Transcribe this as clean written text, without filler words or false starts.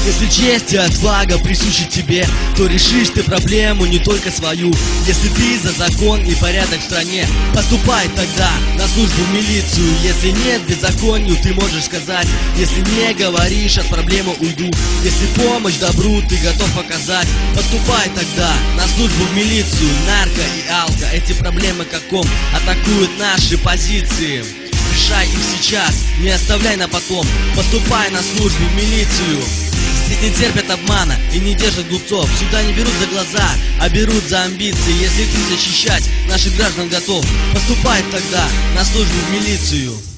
Если честь и отвага присущи тебе, то решишь ты проблему не только свою. Если ты за закон и порядок в стране, поступай тогда на службу в милицию. Если нет беззаконию, ты можешь сказать. Если не говоришь, от проблемы уйду. Если помощь добру ты готов показать, поступай тогда на службу в милицию. Нарко и алко, эти проблемы как ком атакуют наши позиции. Решай их сейчас, не оставляй на потом. Поступай на службу в милицию. Здесь не терпят обмана и не держат глупцов. Сюда не берут за глаза, а берут за амбиции. Если ты защищать наших граждан готов, поступай тогда на службу в милицию.